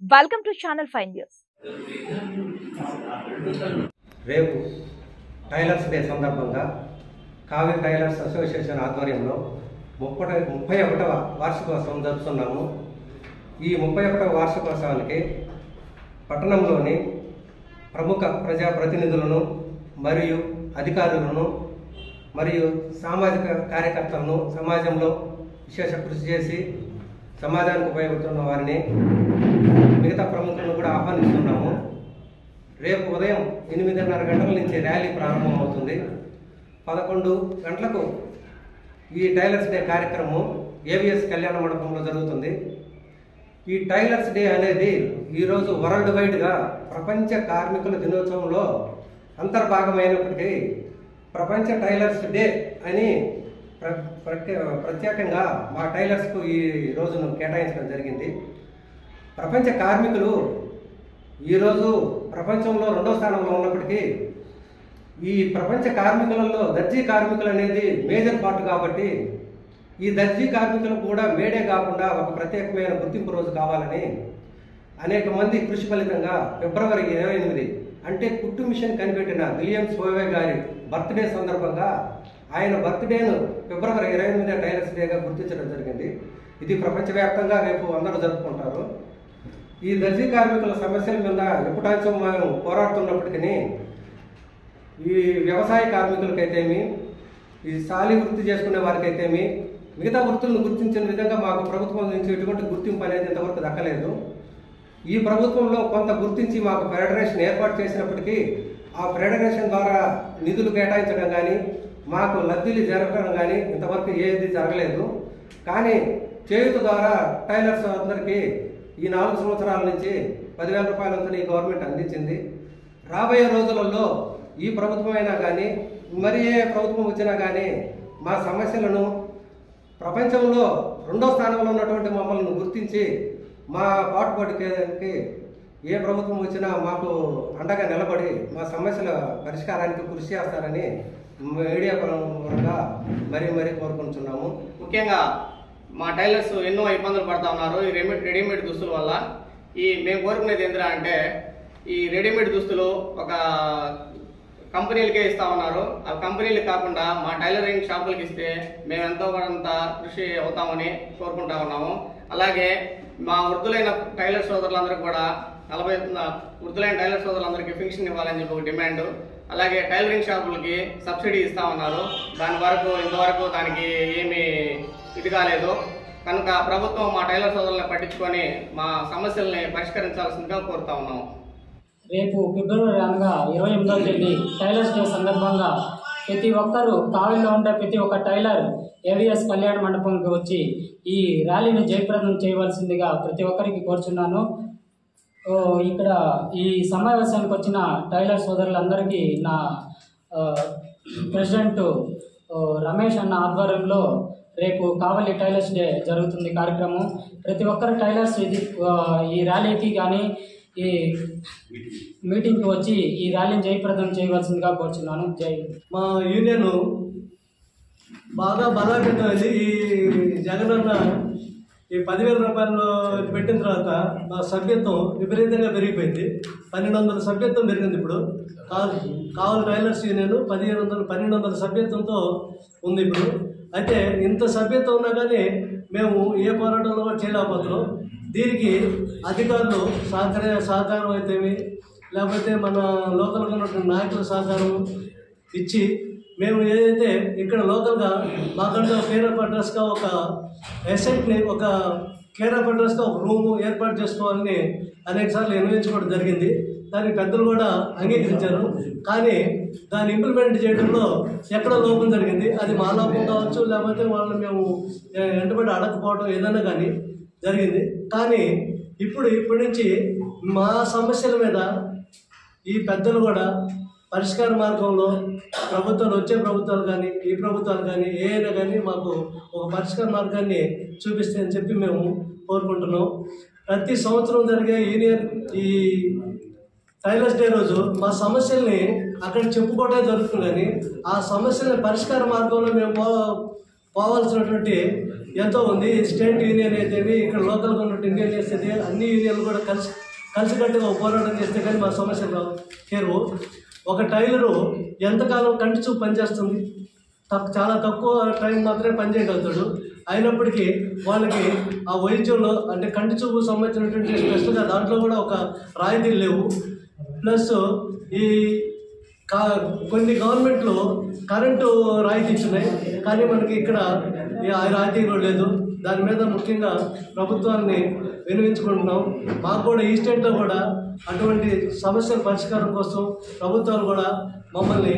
Welcome to channel 5 news. రేపు tailors day సందర్భంగా Kaveri tailors association ఆధ్వర్యంలో 31వ వార్షికోత్సవం జరుపుతున్నాము. ఈ 31వ వార్షికోత్సవానికి పట్టణంలోని ప్రముఖ ప్రజాప్రతినిధులను మరియు అధికారులను మరియు సామాజిక కార్యకర్తలను సమాజంలో విశేష కృషి చేసి సమాజానికి ఉపయోగపడుతున్న వారిని మిగతా ప్రముఖులను కూడా ఆహ్వానిస్తున్నాము. రేపు ఉదయం 8:30 గంటల నుంచి ర్యాలీ ప్రారంభమవుతుంది. 11 గంటలకు ఈ టైలర్స్ డే కార్యక్రమం ఏవిఎస్ కళ్యాణ మండపంలో జరుగుతుంది. ఈ టైలర్స్ డే అనేది ఈరోజు వరల్డ్ వైడ్గా ప్రపంచ కార్మికుల దినోత్సవంలో అంతర్భాగమైనప్పటికీ ప్రపంచ టైలర్స్ డే అని ప్రత్యేకంగా మా టైలర్స్కు ఈ రోజును కేటాయించడం జరిగింది. ప్రపంచ కార్మికులు ఈరోజు ప్రపంచంలో 2వ స్థానంలో ఉన్నప్పటికీ ఈ ప్రపంచ కార్మికులలో దర్జీ కార్మికులు అనేది మేజర్ పార్ట్ కాబట్టి ఈ దర్జీ కార్మికులకు కూడా మేడే కాకుండా ఒక ప్రత్యేకమైన గుర్తింపు రోజు కావాలని అనేక మంది కృషి ఫలితంగా ఫిబ్రవరి 28 అంటే కుట్టు మిషన్ కనిపెట్టిన విలియం సోవే గారి బర్త్డే సందర్భంగా ఆయన బర్త్డేను ఫిబ్రవరి 28 టైలర్స్ డేగా గుర్తించడం జరిగింది. ఇది ప్రపంచవ్యాప్తంగా రేపు అందరూ జరుపుకుంటారు. ఈ దర్జీ కార్మికుల సమస్యల మీద ఎప్పుడాంచం మనం పోరాడుతున్నప్పటికీ ఈ వ్యవసాయ కార్మికులకైతేమి ఈ సాలి వృత్తి చేసుకునే వారికైతేమి మిగతా వృత్తులను గుర్తించిన విధంగా మాకు ప్రభుత్వం నుంచి ఎటువంటి గుర్తింపు అనేది ఇంతవరకు దక్కలేదు. ఈ ప్రభుత్వంలో కొంత గుర్తించి మాకు ఫెడరేషన్ ఏర్పాటు చేసినప్పటికీ ఆ ఫెడరేషన్ ద్వారా నిధులు కేటాయించడం కానీ మాకు లబ్ధిలు జరగడం కానీ ఇంతవరకు ఏది జరగలేదు. కానీ చేయూత ద్వారా టైలర్స్ అందరికీ ఈ 4 సంవత్సరాల నుంచి 10,000 రూపాయలంతా ఈ గవర్నమెంట్ అందించింది. రాబోయే రోజులలో ఈ ప్రభుత్వం అయినా కానీ మరి ఏ ప్రభుత్వం వచ్చినా కానీ మా సమస్యలను ప్రపంచంలో 2వ స్థానంలో ఉన్నటువంటి మమ్మల్ని గుర్తించి మా పాటుపడికి ఏ ప్రభుత్వం వచ్చినా మాకు అండగా నిలబడి మా సమస్యల పరిష్కారానికి కృషి చేస్తారని మీడియా పరంగా మరీ కోరుకుంటున్నాము. ముఖ్యంగా మా టైలర్స్ ఎన్నో ఇబ్బందులు పడతా ఉన్నారు ఈ రెడీమేడ్ దుస్తుల వల్ల. మేము కోరుకునేది ఏంటంటే అంటే ఈ రెడీమేడ్ దుస్తులు ఒక కంపెనీలకే ఇస్తా ఉన్నారు. ఆ కంపెనీలు కాకుండా మా టైలరింగ్ షాపులకి ఇస్తే మేము ఎంతో కొంత కృషి అవుతామని కోరుకుంటా ఉన్నాము. అలాగే మా వృద్ధులైన టైలర్ సోదరులందరికీ కూడా 40 వృద్ధులైన టైలర్ సోదరులందరికీ పెన్షన్ ఇవ్వాలని చెప్పి ఒక డిమాండ్. అలాగే టైలరింగ్ షాపులకి సబ్సిడీ ఇస్తా ఉన్నారు. ఇంతవరకు దానికి ఏమీ ఇది కాలేదు. కనుక ప్రభుత్వం మా టైలర్ సోదరులను పట్టించుకొని మా సమస్యల్ని పరిష్కరించాల్సిందిగా కోరుతా ఉన్నాము. రేపు ఫిబ్రవరి అనగా 28వ తేదీ టైలర్స్ డే సందర్భంగా ప్రతి ఒక్కరూ కావలిలో ఉండే ప్రతి ఒక్క టైలర్ ఏవిఎస్ కళ్యాణ మండపంకి వచ్చి ఈ ర్యాలీని జయప్రదం చేయవలసిందిగా ప్రతి ఒక్కరికి కోరుచున్నాను. ఇక్కడ ఈ సమావేశానికి వచ్చిన టైలర్ సోదరులందరికీ నా ప్రెసిడెంట్ రమేష్ అన్న ఆధ్వర్యంలో రేపు కావలి టైలర్స్ డే జరుగుతుంది కార్యక్రమం. ప్రతి ఒక్కరు టైలర్స్ ఈ ర్యాలీకి కానీ ఈ మీటింగ్కి వచ్చి ఈ ర్యాలీని జయప్రదం చేయవలసిందిగా కోరుచున్నాను. జై. మా యూనియన్ బాగా బలోపేతమైంది. ఈ జగనన్న ఈ 10,000 రూపాయలు పెట్టిన తర్వాత మా సభ్యత్వం విపరీతంగా పెరిగిపోయింది. 1,200 సభ్యత్వం పెరిగింది. ఇప్పుడు కావలి టైలర్స్ యూనియన్ 1,200 సభ్యత్వంతో ఉంది ఇప్పుడు. అయితే ఇంత సభ్యత్వం ఉన్నా కానీ మేము ఏ పోరాటంలో కూడా చేయలేకపోతున్నాం. దీనికి అధికారులు సహకారం అయితేమి లేకపోతే మన లోకల్గా ఉన్నటువంటి నాయకుల సహకారం ఇచ్చి మేము ఏదైతే ఇక్కడ లోకల్గా మాకంటే కేర్ ఆఫ్ అడ్రస్గా ఒక ఎసెట్ని ఒక కేర్ ఆఫ్ అడ్రస్గా ఒక రూము ఏర్పాటు చేసుకోవాలని అనేకసార్లు నిర్ణయించుకోవడం జరిగింది. దానికి పెద్దలు కూడా అంగీకరించారు. కానీ దాన్ని ఇంప్లిమెంట్ చేయడంలో ఎక్కడ లోపం జరిగింది. అది మా లోపం కావచ్చు లేకపోతే వాళ్ళని మేము వెంటబడి అడగకపోవడం ఏదైనా కానీ జరిగింది. కానీ ఇప్పటి నుంచి మా సమస్యల మీద ఈ పెద్దలు కూడా పరిష్కార మార్గంలో వచ్చే ప్రభుత్వాలు కానీ ఈ ప్రభుత్వాలు కానీ ఏదైనా కానీ మాకు ఒక పరిష్కార మార్గాన్ని చూపిస్తాయని చెప్పి మేము కోరుకుంటున్నాం. ప్రతి సంవత్సరం జరిగే యూనియన్ ఈ టైలర్స్ డే రోజు మా సమస్యల్ని అక్కడ చెప్పుకోవడమే జరుగుతుంది. కానీ ఆ సమస్యల పరిష్కార మార్గంలో మేము పోవాల్సినటువంటి ఎంతో ఉంది. స్టేట్ యూనియన్ అయితేవి, ఇక్కడ లోకల్గా ఉన్నటువంటి యూనియన్స్ అయితే అన్ని యూనియన్లు కూడా కలిసికట్టుగా పోరాటం చేస్తే కానీ మా సమస్యలు తీరవు. ఒక టైలరు ఎంతకాలం కంటి చూపు పనిచేస్తుంది? చాలా తక్కువ టైం మాత్రమే పనిచేయగలుగుతాడు. అయినప్పటికీ వాళ్ళకి ఆ వైద్యంలో అంటే కంటి చూపు సంబంధించినటువంటి స్పెషల్గా దాంట్లో కూడా ఒక రాయితీలు లేవు. ప్లస్ ఈ కొన్ని గవర్నమెంట్లు కరెంటు రాయితీ ఇచ్చినాయి, కానీ మనకి ఇక్కడ ఆ రాయితీ కూడా లేదు. దాని మీద ముఖ్యంగా ప్రభుత్వాన్ని వినియోగించుకుంటున్నాం. మాకు కూడా ఈ స్టేట్లో కూడా అటువంటి సమస్యల పరిష్కారం కోసం ప్రభుత్వాలు కూడా మమ్మల్ని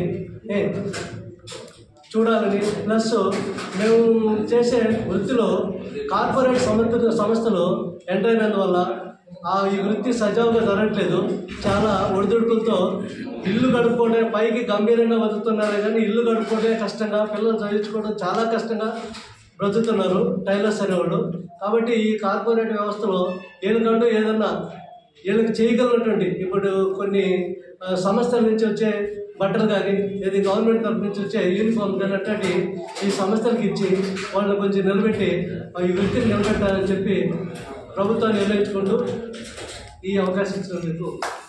చూడాలని, ప్లస్ మేము చేసే వృత్తిలో కార్పొరేట్ సంస్థలు ఎంటర్ అయినందువల్ల ఈ వృత్తి సజావుగా జరగట్లేదు. చాలా ఒడిదుడుకులతో ఇల్లు గడుపుకోవడం, పైకి గంభీరంగా బతుకుతున్నారు కానీ ఇల్లు గడుపుకోవడమే కష్టంగా, పిల్లలు చదివించుకోవడం చాలా కష్టంగా బ్రతుకుతున్నారు టైలర్స్ అనేవాళ్ళు. కాబట్టి ఈ కార్పొరేట్ వ్యవస్థలో వీళ్ళకంటూ ఏదన్నా వీళ్ళకి చేయగలిగినటువంటి ఇప్పుడు కొన్ని సంస్థల నుంచి వచ్చే బట్టలు కానీ ఏది గవర్నమెంట్ తరఫు నుంచి వచ్చే యూనిఫామ్ కానీ అట్లాంటి ఈ సంస్థలకు ఇచ్చి వాళ్ళని కొంచెం నిలబెట్టి ఈ వృత్తిని నిలబెట్టాలని చెప్పి ప్రభుత్వాన్ని నిర్ణయించుకుంటూ ఈ అవకాశం ఇచ్చినందుకు